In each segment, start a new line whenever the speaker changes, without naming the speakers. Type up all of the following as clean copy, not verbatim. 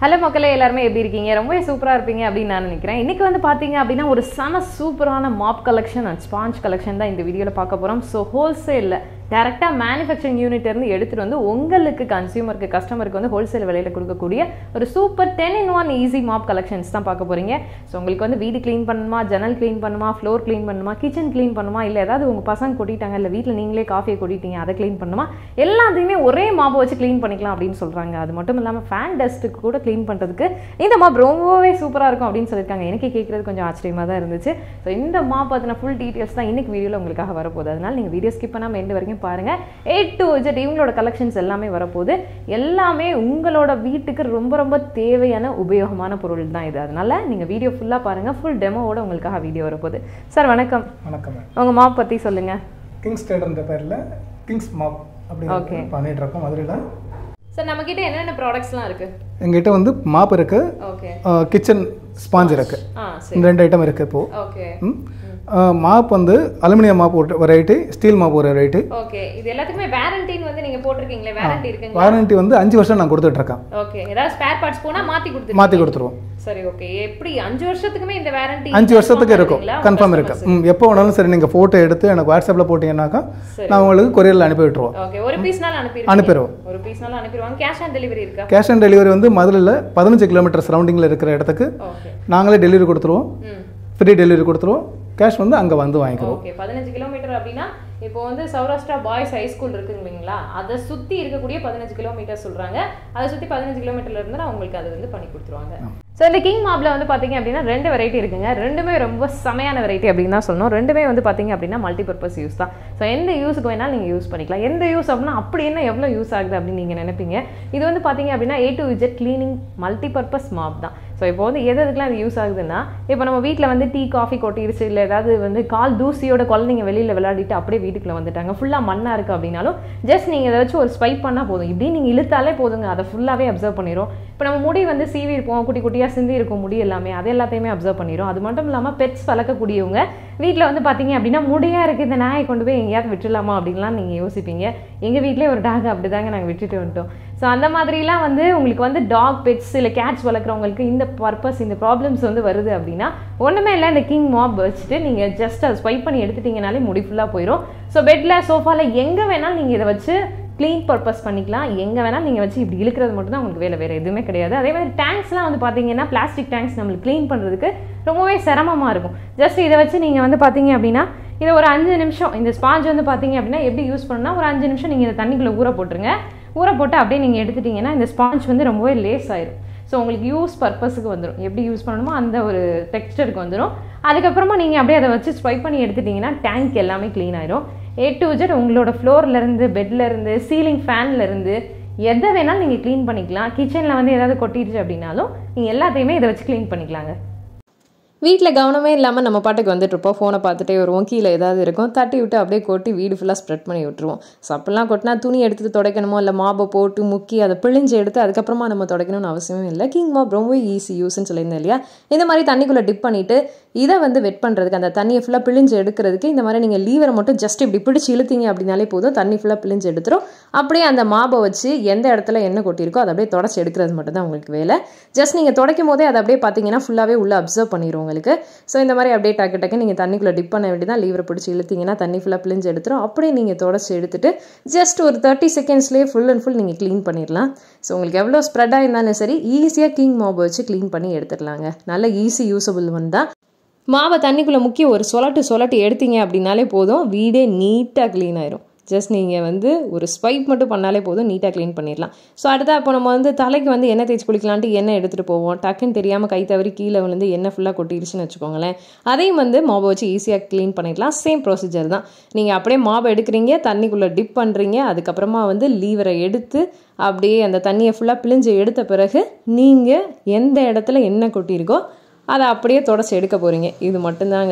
Hello மக்களே, எல்லாருமே எப்படி இருக்கீங்க? ரொம்பவே சூப்பராக இருப்பீங்க அப்படின்னு நான் நினைக்கிறேன். இன்றைக்கி வந்து பார்த்தீங்க அப்படின்னா ஒரு சூப்பரான mop collection and sponge collection தான் இந்த வீடியோவில் பார்க்க போகிறோம். ஸோ ஹோல்சேலில் டேரெக்டாக மேனுஃபேக்சரிங் யூனிட்லேருந்து எடுத்துகிட்டு வந்து உங்களுக்கு கன்சியூமருக்கு கஸ்டமருக்கு வந்து ஹோல்சேல் விலையில் கொடுக்கக்கூடிய ஒரு super 10-in-1 easy mop collections தான் பார்க்க போகிறீங்க. ஸோ உங்களுக்கு வந்து வீடு க்ளீன் பண்ணணுமா, ஜன்னல் க்ளீன் பண்ணுமா, ஃப்ளோர் க்ளீன் பண்ணுமா, கிச்சன் க்ளீன் பண்ணுமா, இல்லை ஏதாவது உங்கள் பசங்க கொட்டிட்டாங்க, இல்லை வீட்டில் நீங்களே காஃபியை கொட்டிட்டீங்க அதை க்ளீன் பண்ணுமா, எல்லாத்தையுமே ஒரே மாப்பை வச்சு க்ளீன் பண்ணிக்கலாம் அப்படின்னு சொல்கிறாங்க. அது மட்டும் இல்லாமல் ஃபேன் டஸ்ட்டுக்கு கூட க்ளீன் பண்ணுறதுக்கு இந்த மாப் ரொம்பவே சூப்பராக இருக்கும் அப்படின்னு சொல்லியிருக்காங்க. எனக்கு கேட்குறது கொஞ்சம் ஆச்சரியமாக தான் இருந்துச்சு. ஸோ இந்த மாப் பார்த்தினா ஃபுல் டீட்டெயில்ஸ் தான் இன்றைக்கி வீடியோவில் உங்களுக்காக வரப்போகுது. அதனால் நீங்கள் வீடியோ ஸ்கிப் பண்ணாமல் எண்டு வரைக்கும் பாருங்கள். A to Z இவங்களோட கலெக்ஷன்ஸ் எல்லாமே வரப்போகுது. எல்லாமே உங்களோட வீட்டுக்கு ரொம்ப ரொம்ப தேவையான உபயோகமான பொருள் தான் இது. அதனால நீங்கள் வீடியோ ஃபுல்லாக பாருங்கள். ஃபுல் டெமோவோட உங்களுக்காக வீடியோ வரப்போகுது. சார் வணக்கம்.
வணக்கம்.
உங்கள் மாப் பற்றி சொல்லுங்கள்.
கிங்ஸ் ட்ரேடர்ன்ற பேரில் கிங்ஸ் மாப் அப்படி பண்ணிட்டு இருக்கோம் மதுரையில்.
சார் நம்மக்கிட்ட என்னென்ன ப்ராடக்ட்ஸ்லாம் இருக்குது?
எங்கிட்ட வந்து மாப் இருக்குது, கிச்சன் ஸ்பாஞ்ச் இருக்குது, இந்த 2 ஐட்டம் இருக்குது. இப்போது மாப் வந்து அலுமினியம் மாப் ஒரு வெரைட்டி, ஸ்டீல் மாப் ஒரு வெரைட்டி.
ஓகே, இது எல்லாத்துக்குமே வாரண்டின்னு வந்து நீங்க போட்டுருக்கீங்களே, வாரண்டி இருக்குங்க?
வாரண்டி வந்து 5 வருஷம் நான் கொடுத்துட்டு இருக்கேன்.
ஓகே, ஏதாவது ஸ்பேர் பார்ட்ஸ் போனா மாத்தி கொடுத்துருவோம். சரி, ஓகே. எப்படி 5 வருஷத்துக்குமே இந்த வாரண்டி? 5 வருஷத்துக்கு இருக்கும், கன்ஃபார்ம் இருக்கு.
எப்போ வேணாலும் சரி, நீங்க போட்டோ எடுத்து எனக்கு வாட்ஸ்அப்ல போட்டீங்கன்னாக்கா நான் உங்களுக்கு கொரியர்ல அனுப்பி விட்டுருவோம்.
ஓகே, ஒரு பீஸ்னால அனுப்பிடுவோம். ஒரு பீஸ்னால அனுப்பிடுவாங்க. கேஷ் ஆன் டெலிவரி இருக்கா?
கேஷ் ஆன் டெலிவரி வந்து மதுரையில் 15 கிலோமீட்டர் சரௌண்டிங்ல இருக்கிற இடத்துக்கு நாங்களே டெலிவரி கொடுத்துருவோம். ஃப்ரீ டெலிவரி கொடுத்துருவோம். கேஷ் வந்து அங்கே வந்து வாங்கிக்கிறோம்.
ஓகே, 15 கிலோமீட்டர் அப்படின்னா இப்போ வந்து சௌராஷ்டிரா பாய்ஸ் ஹை ஸ்கூல் இருக்குங்க இல்லைங்களா, அதை சுற்றி இருக்கக்கூடிய 15 கிலோமீட்டர் சொல்கிறாங்க. அதை சுற்றி 15 கிலோமீட்டர்ல இருந்து அவங்களுக்கு அது வந்து பண்ணி கொடுத்துருவாங்க. ஸோ இந்த கிங் மாப்ல வந்து பார்த்தீங்க அப்படின்னா 2 வெரைட்டி இருக்குங்க. ரெண்டுமே ரொம்ப செமையான வெரைட்டி அப்படின்னு தான் சொல்லணும். ரெண்டுமே வந்து பார்த்தீங்க அப்படின்னா மல்டிபர்பஸ் யூஸ் தான். ஸோ எந்த யூஸுக்கு வேணாலும் நீங்கள் யூஸ் பண்ணிக்கலாம். எந்த யூஸ் அப்படின்னா அப்படி என்ன எவ்வளோ யூஸ் ஆகுது அப்படின்னு நீங்கள் நினைப்பீங்க. இது வந்து பார்த்தீங்க அப்படின்னா A to Z cleaning multipurpose mop தான். ஸோ இப்போ வந்து எதுக்கெலாம் இது யூஸ் ஆகுதுன்னா, இப்போ நம்ம வீட்டில் வந்து டீ காஃபி கொட்டிடுச்சு, இல்லை ஏதாவது வந்து கால் தூசியோட குழந்தைங்க வெளியில் விளையாடிட்டு அப்படியே வீட்டுக்குள்ளே வந்துட்டாங்க, ஃபுல்லாக மண்ணாக இருக்குது அப்படின்னாலும் ஜஸ்ட் நீங்கள் ஏதாச்சும் ஒரு ஸ்வைப் பண்ணால் போதும். இப்படி நீங்கள் இழுத்தாலே போதுங்க, அதை ஃபுல்லாகவே அப்சர்வ் பண்ணிடும். இப்போ நம்ம முடி வந்து சீவி இருப்போம், குட்டி குட்டியாக சிந்தி இருக்கும் முடி எல்லாமே, அது எல்லாத்தையுமே அப்சர்வ் பண்ணிடும். அது மட்டும் இல்லாமல் பெட்ஸ் வளர்க்கக்கூடியவங்க வீட்டில் வந்து பார்த்தீங்க அப்படின்னா முடியாக இருக்குது, இந்த நாயை கொண்டு போய் எங்கேயாவது விட்டுலாமா அப்படின்லாம் நீங்கள் யோசிப்பீங்க. எங்கள் வீட்டிலே ஒரு டாக் அப்படி தாங்க நாங்கள் விட்டுட்டு வந்துட்டோம். ஸோ அந்த மாதிரிலாம் வந்து உங்களுக்கு வந்து டாக் பெட்ஸ் இல்லை கேட்ஸ் வளர்க்குறவங்களுக்கு இந்த பர்பஸ், இந்த ப்ராப்ளம்ஸ் வந்து வருது அப்படின்னா ஒன்றுமே இல்லை, இந்த கிங் மாப் வச்சுட்டு நீங்கள் ஜஸ்ட் அதை ஸ்வைப் பண்ணி எடுத்துட்டிங்கனாலே முடி ஃபுல்லாக போயிடும். ஸோ பெட்டில் சோஃபாவில் எங்கே வேணாலும் நீங்கள் இதை வச்சு க்ளீன் பர்பஸ் பண்ணிக்கலாம். எங்கே வேணாலும் நீங்கள் வச்சு இப்படி இழுக்கிறது மட்டும் தான் உங்களுக்கு வேறு எதுவுமே கிடையாது. அதே மாதிரி டேங்க்ஸ்லாம் வந்து பார்த்தீங்கன்னா பிளாஸ்டிக் டேங்க்ஸ் நம்மளுக்கு க்ளீன் பண்ணுறதுக்கு ரொம்பவே சிரமமாக இருக்கும். ஜஸ்ட் இதை வச்சு நீங்கள் வந்து பார்த்தீங்க அப்படின்னா இதை ஒரு 5 நிமிஷம், இந்த ஸ்பாஞ்ச் வந்து பார்த்தீங்க அப்படின்னா எப்படி யூஸ் பண்ணணும்னா ஒரு 5 நிமிஷம் நீங்கள் இந்த தண்ணிக்குள்ளே ஊற போட்டுருங்க. ஊற போட்டு அப்படியே நீங்கள் எடுத்துட்டிங்கன்னா இந்த ஸ்பாஞ்ச் வந்து ரொம்பவே லேஸ் ஆயிடும். ஸோ உங்களுக்கு யூஸ் பர்பஸுக்கு வந்துடும், எப்படி யூஸ் பண்ணணுமோ அந்த ஒரு டெக்ஸ்டருக்கு வந்துடும். அதுக்கப்புறமா நீங்கள் அப்படியே அதை வச்சு ஸ்வைப் பண்ணி எடுத்துட்டிங்கன்னா டேங்க் எல்லாமே க்ளீன் ஆயிடும். A to Z உங்களோட ஃப்ளோர்லேருந்து, பெட்லேருந்து, சீலிங் ஃபேன்லேருந்து எதை வேணாலும் நீங்கள் க்ளீன் பண்ணிக்கலாம். கிச்சனில் வந்து ஏதாவது கொட்டிடுச்சு அப்படின்னாலும் நீங்கள் எல்லாத்தையுமே இதை வச்சு க்ளீன் பண்ணிக்கலாங்க. வீட்டில் கவனமே இல்லாமல் நம்ம பாட்டுக்கு வந்துட்டுருப்போம், ஃபோனை பார்த்துட்டே வருவோம், கீழே ஏதாவது இருக்கும், தட்டி விட்டு அப்படியே கொட்டி வீடு ஃபுல்லாக ஸ்ப்ரெட் பண்ணி விட்டுருவோம். ஸோ அப்படிலாம் கொட்டினா துணி எடுத்து துடைக்கணுமோ இல்லை மாப்பை போட்டு முக்கி அதை பிழிஞ்சு எடுத்து அதுக்கப்புறமா நம்ம துடைக்கணும்னு அவசியமே இல்லை. கிங் மாப் ரொம்ப ஈஸி யூஸ்ன்னு சொல்லியிருந்தேன் இல்லையா. இந்த மாதிரி தண்ணிக்குள்ளே டிப் பண்ணிவிட்டு இதை வந்து வெட் பண்ணுறதுக்கு, அந்த தண்ணியை ஃபுல்லாக பிழிஞ்சு எடுக்கிறதுக்கு இந்த மாதிரி நீங்கள் லீவரை மட்டும் ஜஸ்ட் இப்படி பிடிச்சி இழுத்தீங்க அப்படின்னாலே போதும், தண்ணி ஃபுல்லாக பிழிஞ்சு எடுத்துரும். அப்படியே அந்த மாப்பை வச்சு எந்த இடத்துல என்ன கொட்டியிருக்கோ அதை அப்படியே தொடச்சி எடுக்கிறது மட்டும் தான் உங்களுக்கு வேலை. ஜஸ்ட் நீங்கள் துடைக்கும் போதே அதை அப்படியே பார்த்தீங்கன்னா ஃபுல்லாகவே உள்ளே அப்சர்வ் பண்ணிடுவோம் உங்களுக்கு. ஸோ இந்த மாதிரி அப்படியே டக்கு நீங்கள் தண்ணிக்குள்ளே டிப் பண்ண வேண்டியதான். லீவரை பிடிச்சி இழுத்தீங்கன்னா தண்ணி ஃபுல்லாக பிழிஞ்சு எடுத்துரும். அப்படியே நீங்கள் தொடச்சி எடுத்துட்டு ஜஸ்ட் ஒரு 30 செகண்ட்ஸ்லேயே ஃபுல் அண்ட் ஃபுல் நீங்கள் க்ளீன் பண்ணிடலாம். ஸோ உங்களுக்கு எவ்வளோ ஸ்ப்ரெட்டாக இருந்தாலும் சரி ஈஸியாக கிங் மாப் வச்சு க்ளீன் பண்ணி எடுத்துடலாங்க. நல்ல ஈஸி யூஸபிள் ஒன் தான். மாவை தண்ணிக்குள்ளே முக்கி ஒரு சொலட்டு எடுத்தீங்க அப்படின்னாலே போதும், வீடே நீட்டாக க்ளீன் ஆயிரும். ஜஸ்ட் நீங்கள் வந்து ஒரு ஸ்வைப் மட்டும் பண்ணாலே போதும், நீட்டாக க்ளீன் பண்ணிடலாம். ஸோ அடுத்தா இப்போ நம்ம வந்து தலைக்கு வந்து எண்ணெய் தேய்ச்சி குளிக்கலான்ட்டு எண்ணெய் எடுத்துகிட்டு போவோம், டக்குன்னு தெரியாமல் கை தவறி கீழே விழுந்து எண்ணெய் ஃபுல்லாக கொட்டிடுச்சுன்னு வச்சுக்கோங்களேன். அதையும் வந்து மாவை வச்சு ஈஸியாக க்ளீன் பண்ணிடலாம். சேம் ப்ரொசீஜர் தான். நீங்கள் அப்படியே மாவை எடுக்கிறீங்க, தண்ணிக்குள்ளே டிப் பண்ணுறீங்க, அதுக்கப்புறமா வந்து லீவரை எடுத்து அப்படியே அந்த தண்ணியை ஃபுல்லாக பிழிஞ்சு எடுத்த பிறகு நீங்கள் எந்த இடத்துல எண்ணெய் கொட்டியிருக்கோ அதை அப்படியே தொடச்சி எடுக்க போகிறீங்க. இது மட்டும்தாங்க.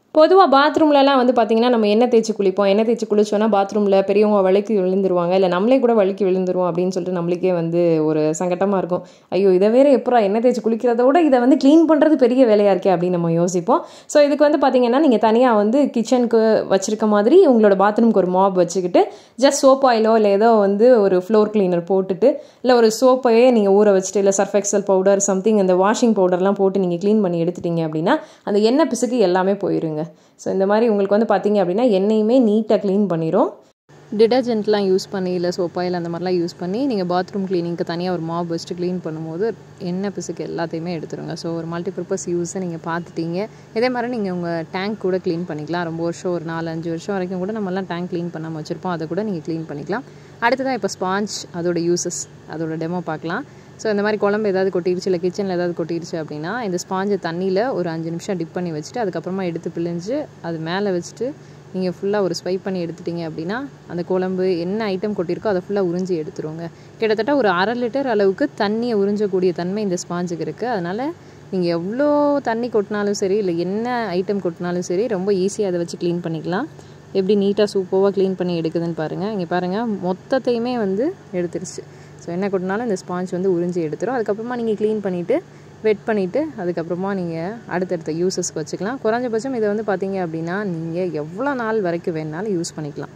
பொதுவாக பாத்ரூம்லலாம் வந்து பார்த்திங்கன்னா நம்ம எண்ணெய் தேய்ச்சி குளிப்போம். எண்ணெய் தேய்ச்சி குளிச்சோன்னா பாத்ரூமில் பெரியவங்க வழுக்கி விழுந்துருவாங்க, இல்லை நம்மளே கூட வழுக்கி விழுந்துருவோம் அப்படின்னு சொல்லிட்டு நம்மளுக்கே வந்து ஒரு சங்கட்டமாக இருக்கும். ஐயோ இதை வேறு எப்போ எண்ணெய் தேய்ச்சி குளிக்கிறத விட இதை வந்து க்ளீன் பண்ணுறது பெரிய வேலையாக இருக்கே அப்படின்னு நம்ம யோசிப்போம். ஸோ இதுக்கு வந்து பார்த்திங்கன்னா நீங்கள் தனியாக வந்து கிச்சனுக்கு வச்சுருக்க மாதிரி உங்களோட பாத்ரூம்க்கு ஒரு மாப் வச்சுக்கிட்டு ஜஸ்ட் சோப் ஆயிலோ இல்லை ஏதோ வந்து ஒரு ஃப்ளோர் கிளீனர் போட்டுட்டு இல்லை ஒரு சோப்பையே நீங்கள் ஊற வச்சுட்டு இல்லை சர்ஃப் எக்ஸல் பவுடர் சம்திங் அந்த வாஷிங் பவுடர்லாம் போட்டு நீங்கள் க்ளீன் பண்ணி எடுத்துட்டீங்க அப்படின்னா அந்த எண்ணெய் பிசுக்கு எல்லாமே போயிருங்க. ஸோ இந்த மாதிரி உங்களுக்கு வந்து பார்த்தீங்க அப்படின்னா எண்ணெயுமே நீட்டாக க்ளீன் பண்ணிடும். டிடர்ஜென்ட்லாம் யூஸ் பண்ணி இல்லை சோப் ஆயில் அந்த மாதிரிலாம் யூஸ் பண்ணி நீங்கள் பாத்ரூம் க்ளீனிங்க்கு தனியாக ஒரு மாப் வச்சுட்டு க்ளீன் பண்ணும்போது எண்ணெய் பிசுக்கு எல்லாத்தையுமே எடுத்துருங்க. ஸோ ஒரு மல்டிபர்பஸ் யூஸை நீங்கள் பார்த்துட்டீங்க. இதே மாதிரி நீங்கள் உங்கள் டேங்க் கூட க்ளீன் பண்ணிக்கலாம். ரொம்ப வருஷம் ஒரு 4-5 வருஷம் வரைக்கும் கூட நம்மலாம் டேங்க் க்ளீன் பண்ணாமல் வச்சுருப்போம், அதை கூட நீங்கள் க்ளீன் பண்ணிக்கலாம். அடுத்ததான் இப்போ ஸ்பாஞ்ச் அதோட யூஸஸ் அதோட டெமோ பார்க்கலாம். ஸோ இந்த மாதிரி குழம்பு ஏதாவது கொட்டிடுச்சு இல்லை கிச்சனில் ஏதாவது கொட்டிடுச்சு அப்படின்னா இந்த ஸ்பாஞ்சை தண்ணியில் ஒரு 5 நிமிஷம் டிப் பண்ணி வச்சுட்டு அதுக்கப்புறமா எடுத்து பிழிஞ்சு அது மேலே வச்சுட்டு நீங்கள் ஃபுல்லாக ஒரு ஸ்வைப் பண்ணி எடுத்துட்டிங்க அப்படின்னா அந்த குழம்பு என்ன ஐட்டம் கொட்டியிருக்கோ அதை ஃபுல்லாக உறிஞ்சி எடுத்துருவோங்க. கிட்டத்தட்ட ஒரு 1/2 லிட்டர் அளவுக்கு தண்ணியை உறிஞ்சக்கூடிய தன்மை இந்த ஸ்பாஞ்சுக்கு இருக்குது. அதனால் நீங்கள் எவ்வளோ தண்ணி கொட்டினாலும் சரி இல்லை என்ன ஐட்டம் கொட்டினாலும் சரி ரொம்ப ஈஸியாக அதை வச்சு க்ளீன் பண்ணிக்கலாம். எப்படி நீட்டாக சூப்பராக க்ளீன் பண்ணி எடுக்குதுன்னு பாருங்கள். இங்கே பாருங்கள் மொத்தத்தையுமே வந்து எடுத்துருச்சு. ஸோ என்ன கொட்டினாலும் இந்த ஸ்பாஞ்ச் வந்து உறிஞ்சி எடுத்துரும். அதுக்கப்புறமா நீங்கள் க்ளீன் பண்ணிவிட்டு வெட் பண்ணிவிட்டு அதுக்கப்புறமா நீங்கள் அடுத்தடுத்த யூஸஸ்க்கு வச்சுக்கலாம். குறைஞ்சபட்சம் இதை வந்து பார்த்தீங்க அப்படின்னா நீங்கள் எவ்வளோ நாள் வரைக்கும் வேணாலும் யூஸ் பண்ணிக்கலாம்.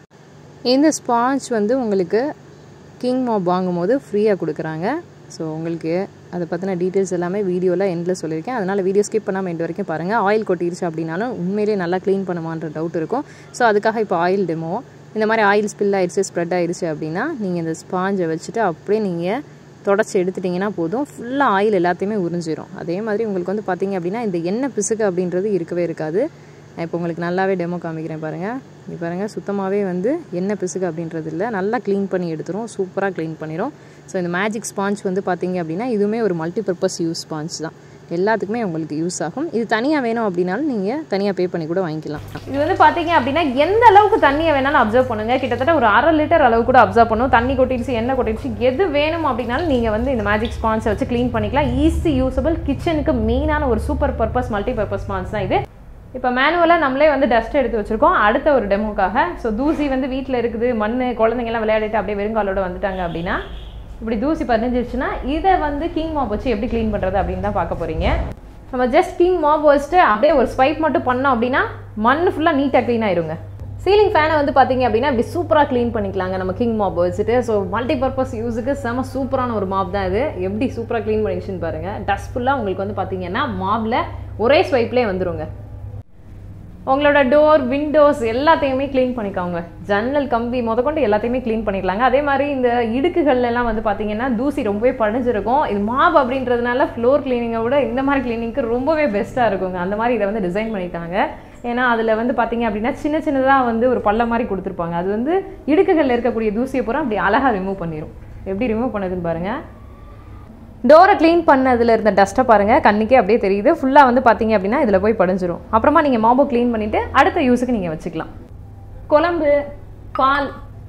இந்த ஸ்பாஞ்ச் வந்து உங்களுக்கு கிங் மாப் வாங்கும்போது ஃப்ரீயாக கொடுக்குறாங்க. ஸோ உங்களுக்கு அதை பற்றின டீட்டெயில்ஸ் எல்லாமே வீடியோவில் எண்டில் சொல்லியிருக்கேன். அதனால் வீடியோ ஸ்கிப் பண்ணாமல் எண்ட் வரைக்கும் பாருங்கள். ஆயில் கொட்டிடுச்சு அப்படின்னாலும் உண்மையிலேயே நல்லா க்ளீன் பண்ணுமான்ற டவுட் இருக்கும். ஸோ அதுக்காக இப்போ ஆயில் டெமோ. இந்த மாதிரி ஆயில் ஸ்பில் ஆயிடுச்சு ஸ்ப்ரெட் ஆயிடுச்சு அப்படின்னா நீங்கள் இந்த ஸ்பாஞ்சை வச்சுட்டு அப்படியே நீங்கள் தொடச்சி எடுத்துட்டிங்கன்னா போதும், ஃபுல்லாக ஆயில் எல்லாத்தையுமே உறிஞ்சிடும். அதே மாதிரி உங்களுக்கு வந்து பார்த்திங்க அப்படின்னா இந்த எண்ணெய் பிசுக்கு அப்படின்றது இருக்கவே இருக்காது. நான் இப்போ உங்களுக்கு நல்லாவே டெமோ காமிக்கிறேன் பாருங்கள். இங்கே பாருங்கள் சுத்தமாகவே வந்து எண்ணெய் பிசுக்கு அப்படின்றது இல்லை, நல்லா க்ளீன் பண்ணி எடுத்துரும், சூப்பராக க்ளீன் பண்ணிடும். ஸோ இந்த மேஜிக் ஸ்பாஞ்ச் வந்து பார்த்திங்க அப்படின்னா இதுவுமே ஒரு மல்டிபர்பஸ் யூஸ் ஸ்பாஞ்ச் தான், எல்லாத்துக்குமே உங்களுக்கு யூஸ் ஆகும். இது தனியாக வேணும் அப்படின்னாலும் நீங்கள் தனியாக பே பண்ணி கூட வாங்கிக்கலாம்.
இது வந்து பார்த்தீங்க அப்படின்னா எந்த அளவுக்கு தண்ணியை வேணாலும் அப்சர்வ் பண்ணுங்க. கிட்டத்தட்ட ஒரு 1/2 லிட்டர் அளவு கூட அப்சர்வ் பண்ணும். தண்ணி கொட்டிடுச்சு எண்ணெய் கொட்டிடுச்சு எது வேணும் அப்படின்னாலும் நீங்கள் வந்து இந்த மேஜிக் ஸ்பான்ஸை வச்சு க்ளீன் பண்ணிக்கலாம். ஈஸி யூஸபிள், கிச்சனுக்கு மெயினான ஒரு சூப்பர் பர்பஸ் மல்டிபர்பஸ் ஸ்பான்ஸ் தான் இது. இப்போ மேனுவலாக நம்மளே வந்து டஸ்ட் எடுத்து வச்சுருக்கோம் அடுத்த ஒரு டெமோக்காக. ஸோ தூசி வந்து வீட்டில் இருக்குது, மண் குழந்தைங்கலாம் விளையாடிட்டு அப்படியே வெறுங்காலோட வந்துட்டாங்க அப்படின்னா இப்படி தூசி பதிஞ்சிருச்சுன்னா இதை வந்து கிங் மாப் வச்சு எப்படி க்ளீன் பண்ணுறது அப்படின்னு தான் பார்க்க போகிறீங்க. நம்ம ஜஸ்ட் கிங் மாப் வச்சுட்டு அப்படியே ஒரு ஸ்வைப் மட்டும் பண்ணோம் அப்படின்னா மண் ஃபுல்லாக நீட்டாக க்ளீன் ஆயிருங்க. சீலிங் ஃபேனை வந்து பார்த்தீங்க அப்படின்னா இப்படி சூப்பராக க்ளீன் பண்ணிக்கலாங்க நம்ம கிங் மாப் வச்சுட்டு. ஸோ மல்டிபர்பஸ் யூஸுக்கு செம சூப்பரான ஒரு மாப் தான் இது. எப்படி சூப்பராக க்ளீன் பண்ணிடுச்சுன்னு பாருங்கள். டஸ்ட் ஃபுல்லாக உங்களுக்கு வந்து பார்த்தீங்கன்னா மாப்பில் ஒரே ஸ்வைப்லேயே வந்துருங்க. உங்களோட டோர் விண்டோஸ் எல்லாத்தையுமே க்ளீன் பண்ணிக்கோங்க. ஜன்னல் கம்பி முதற்கொண்டு எல்லாத்தையுமே க்ளீன் பண்ணிக்கலாங்க. அதே மாதிரி இந்த இடுக்குகள்லாம் வந்து பார்த்தீங்கன்னா தூசி ரொம்பவே படிஞ்சிருக்கும். இது மாப் அப்படின்றதுனால ஃப்ளோர் கிளீனிங்கை விட இந்த மாதிரி கிளீனிங்க்கு ரொம்பவே பெஸ்ட்டாக இருக்குங்க. அந்த மாதிரி இதை வந்து டிசைன் பண்ணிட்டாங்க. ஏன்னா அதில் வந்து பார்த்தீங்க அப்படின்னா சின்ன சின்னதாக வந்து ஒரு பள்ள மாதிரி கொடுத்துருப்பாங்க. அது வந்து இடுக்குகளில் இருக்கக்கூடிய தூசியை பூரா அப்படி அழகாக ரிமூவ் பண்ணிடும். எப்படி ரிமூவ் பண்ணுதுன்னு பாருங்கள். டோரை க்ளீன் பண்ணதில் இருந்த டஸ்ட்டை பாருங்கள், கண்ணுக்கே அப்படியே தெரியுது. ஃபுல்லாக வந்து பார்த்தீங்க அப்படின்னா இதில் போய் படிஞ்சிரும். அப்புறமா நீங்கள் மாபோ க்ளீன் பண்ணிவிட்டு அடுத்த யூஸுக்கு நீங்கள் வச்சுக்கலாம். குழம்பு, பால்,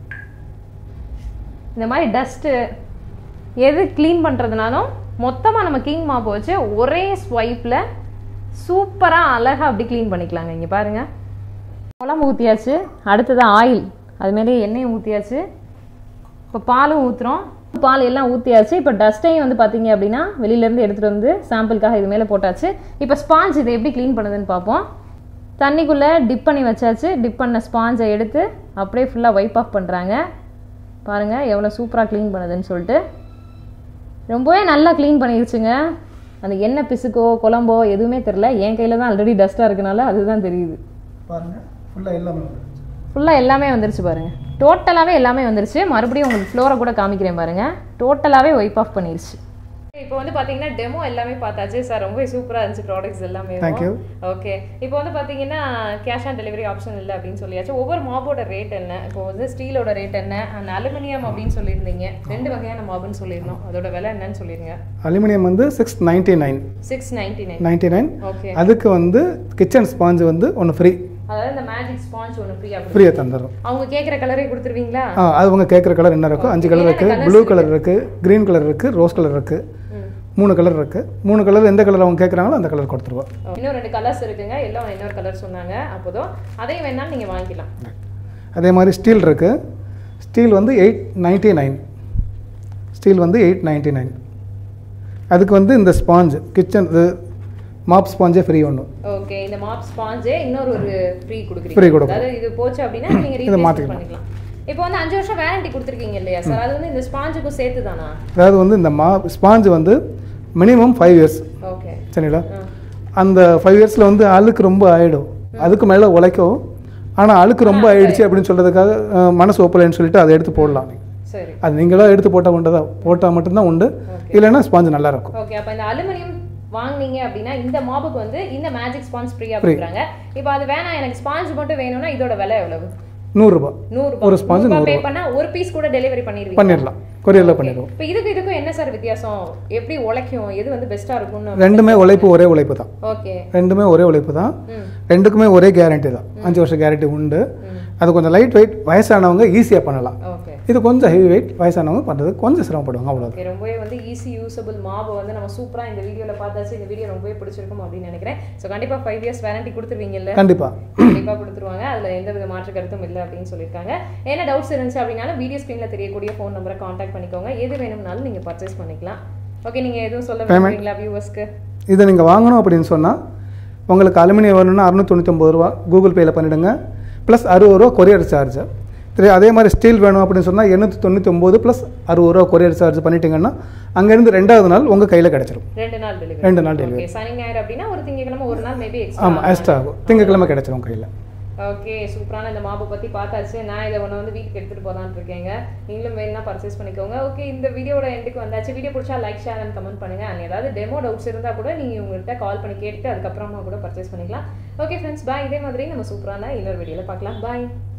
இந்த மாதிரி டஸ்ட்டு எது க்ளீன் பண்ணுறதுனாலும் மொத்தமாக நம்ம கிங் மாப்பை வச்சு ஒரே ஸ்வைப்பில் சூப்பராக அழகாக அப்படி க்ளீன் பண்ணிக்கலாங்க. இங்கே பாருங்கள், குழம்பு ஊற்றியாச்சு, அடுத்ததான் ஆயில், அதுமாரி எண்ணெயும் ஊற்றியாச்சு, இப்போ பாலும் ஊற்றுறோம். பால் எல்லாம் ஊற்றியாச்சு. இப்போ டஸ்ட்டையும் வந்து பார்த்தீங்க அப்படின்னா வெளியிலேருந்து எடுத்துகிட்டு வந்து சாம்பிளுக்காக இது மேலே போட்டாச்சு. இப்போ ஸ்பாஞ்ச் இதை எப்படி க்ளீன் பண்ணுதுன்னு பார்ப்போம். தண்ணிக்குள்ளே டிப் பண்ணி வச்சாச்சு. டிப் பண்ண ஸ்பாஞ்சை எடுத்து அப்படியே ஃபுல்லாக வைப் ஆஃப் பண்ணுறாங்க. பாருங்கள் எவ்வளோ சூப்பராக க்ளீன் பண்ணுதுன்னு சொல்லிட்டு. ரொம்பவே நல்லா க்ளீன் பண்ணிடுச்சுங்க. அந்த எண்ணெய் பிசுக்கோ குழம்போ எதுவுமே தெரில. என் கையில் தான் ஆல்ரெடி டஸ்ட்டாக இருக்கனால அதுதான் தெரியுது.
பாருங்கள்
ஃபுல்லாக எல்லாமே வந்துருச்சு பாருங்கள். டோட்டலாகவே எல்லாமே வந்துருச்சு. மறுபடியும் உங்களுக்கு ஃப்ளோரை கூட காமிக்கிறேன் பாருங்கள். டோட்டலாகவே வைப் ஆஃப் பண்ணிருச்சு.
இப்போ வந்து பார்த்தீங்கன்னா டெமோ எல்லாமே பார்த்தாச்சு சார். ரொம்ப சூப்பராக இருந்துச்சு ப்ராடக்ட்ஸ் எல்லாமே. ஓகே, இப்போ வந்து பார்த்தீங்கன்னா கேஷ் ஆன் டெலிவரி ஆப்ஷன் இல்லை அப்படின்னு சொல்லியாச்சு. ஒவ்வொரு மாபோட ரேட் என்ன, இப்போ வந்து ஸ்டீலோட ரேட் என்ன, அண்ட் அலுமினியம் அப்படின்னு சொல்லியிருந்தீங்க, 2 வகையான மாபுன்னு சொல்லியிருந்தோம், அதோட விலை என்னன்னு சொல்லிருங்க.
அலுமினியம் வந்து 699.
ஓகே,
அதுக்கு வந்து கிச்சன் ஸ்பாஞ்ச் வந்து ஒன்று ஃப்ரீ.
அதாவது இந்த மேஜிக் ஸ்பாஞ்ச் ஒன்று
ஃப்ரீயாக தந்துடும்.
அவங்க கேட்குற கலரே கொடுத்துருவீங்களா?
அது அவங்க கேட்குற கலர் என்ன இருக்கும்? 5 கலர் இருக்குது, ப்ளூ கலர் இருக்குது, க்ரீன் கலர் இருக்குது, ரோஸ் கலர் இருக்குது. 3 கலர் இருக்குது. 3 கலர் எந்த கலர் அவங்க கேட்குறாங்களோ அந்த கலர் கொடுத்துருவோம்.
இன்னும் 2 கலர்ஸ் இருக்குங்க. எல்லோ இன்னொரு கலர் சொன்னாங்க. அப்போதும் அதையும் வேணாலும் நீங்கள் வாங்கிக்கலாம்.
அதே மாதிரி ஸ்டீல் இருக்குது. ஸ்டீல் வந்து 899. ஸ்டீல் வந்து 899. அதுக்கு வந்து இந்த ஸ்பாஞ்ச் கிச்சன் மாப் ஸ்பாஞ்சே ஃப்ரீ ஒன்று.
ஓகே, இந்த மாப் ஸ்பாஞ்சே இன்னொரு ஃப்ரீ கொடுக்குறீங்க. அதாவது இது போச்சு அப்படின்னா நீங்கள் ரீப்ளேஸ் பண்ணிக்கலாம். இப்போ வந்து 5 வருஷம் வாரண்டி கொடுத்துருக்கீங்க இல்லையா சார்? அது வந்து இந்த ஸ்பாஞ்சுக்கும் சேர்த்து தானா?
அதாவது வந்து இந்த ஸ்பாஞ்சு வந்து மினிமம் 5 இயர்ஸ்.
ஓகே,
சரிங்களா? அந்த 5 இயர்ஸில் வந்து அழுக்கு ரொம்ப ஆகிடும், அதுக்கு மேலே உழைக்கும். ஆனால் அழுக்கு ரொம்ப ஆயிடுச்சு அப்படின்னு சொல்கிறதுக்காக மனசு ஒப்பலைன்னு சொல்லிட்டு அதை எடுத்து போடலாம்.
சரி,
அது நீங்களாக எடுத்து போட்டால் உண்டு தான், போட்டால் மட்டும்தான் உண்டு, இல்லைன்னா ஸ்பாஞ்சு நல்லா இருக்கும்.
ஓகே, அப்போ இந்த அலுமினியம் வாங்குனீங்க அப்படின்னா இந்த மாப்புக்கு வந்து இந்த மேஜிக் ஸ்பாஞ்ச் ஃப்ரீயாக கொடுக்குறாங்க. இப்போ அது வேணாம் எனக்கு ஸ்பாஞ்ச் மட்டும் வேணும்னா இதோட விலை எவ்வளவு?
100 ரூபாய். ஒரு ஸ்பாஞ்ச் 100
பே பண்ணா ஒரு பீஸ் கூட டெலிவரி
பண்ணிடலாம், கொரியரில் பண்ணிடுவோம்.
இப்போ இதுக்கும் என்ன சார் வித்தியாசம்? எப்படி உழைக்கும்? எது வந்து பெஸ்ட்டாக இருக்கும்னு?
ரெண்டுமே ஒரே உழைப்பு தான்.
ஓகே,
ரெண்டுமே ஒரே உழைப்பு தான். ரெண்டுக்குமே ஒரே கேரண்டி தான். 5 வருஷம் கேரண்டி உண்டு. அது கொஞ்சம் லைட் வெயிட், வயசானவங்க ஈஸியாக பண்ணலாம். இது கொஞ்சம் ஹெவி வெயிட், வயசானவங்க பண்ணுறது கொஞ்சம் சிரமப்படுவாங்க, அவ்வளோ.
ரொம்பவே வந்து ஈஸி யூஸபிள் மாபை வந்து நம்ம சூப்பராக இந்த வீடியோவில் பார்த்தாச்சு. இந்த வீடியோ ரொம்பவே பிடிச்சிருக்கும் அப்படின்னு நினைக்கிறேன். ஸோ கண்டிப்பாக 5 இயர்ஸ் வாரண்டி கொடுத்துருவீங்கல்ல? கண்டிப்பாக கொடுத்துருவாங்க. அதில் எந்த வித மாற்று கருத்தும் இல்லை அப்படின்னு சொல்லியிருக்காங்க. என்ன டவுட்ஸ் இருந்துச்சு அப்படின்னாலும் வீடியோ ஸ்க்ரீனில் தெரியக்கூடிய ஃபோன் நம்பரை காண்டாக்ட் பண்ணிக்கோங்க. எது வேணும்னாலும் நீங்கள் பர்ச்சேஸ் பண்ணிக்கலாம். ஓகே, நீங்கள் எதுவும் சொல்ல விரும்புறீங்களா வியூவர்ஸ்க்கு?
இதை நீங்கள் வாங்கணும் அப்படின்னு சொன்னால் உங்களுக்கு அலுமினியம் வேணும்னா 699 ரூபா கூகுள் பேயில் பண்ணிவிடுங்க, ப்ளஸ் 60 ரூபா கொரியர் சார்ஜ். அதே மாதிரி ஸ்டீல் வேணும் அப்படின்னு சொன்னால் 899 ப்ளஸ் 60 ரூபா கொரியர் சார்ஜ் பண்ணிட்டீங்கன்னா அங்கேருந்து 2வது நாள் உங்கள் கையில் கிடச்சிரும். 2 நாள் டெலிவரி.
சனி ஞாயிறு அப்படின்னா ஒரு திங்கக்கிழமை ஒரு நாள் மேபி எக்ஸ்ட்ரா.
ஆமாம், எக்ஸ்ட்ரா ஆகும். திங்கக்கிழமை கிடச்சிரும் கையில்.
ஓகே, சூப்பரான இந்த மாப்பை பற்றி பார்த்தாச்சு. நான் இதை ஒன்று வந்து வீட்டுக்கு எடுத்துகிட்டு போகலான்னு இருக்கேங்க. நீங்களும் வேணும்னா பர்ச்சேஸ் பண்ணிக்கோங்க. ஓகே, இந்த வீடியோட எண்டுக்கு வந்தாச்சு. வீடியோ பிடிச்சா லைக், ஷேர் அண்ட் கமெண்ட் பண்ணுங்கள். அண்ட் ஏதாவது டெமோ டவுட்ஸ் இருந்தால் கூட நீங்கள் உங்கள்கிட்ட கால் பண்ணி கேட்டுட்டு அதுக்கப்புறமா கூட பர்ச்சேஸ் பண்ணிக்கலாம். Okay friends, bye. இதே மாதிரி நம்ம சூப்பரான இன்னொரு வீடியோவில் பார்க்கலாம். பாய்.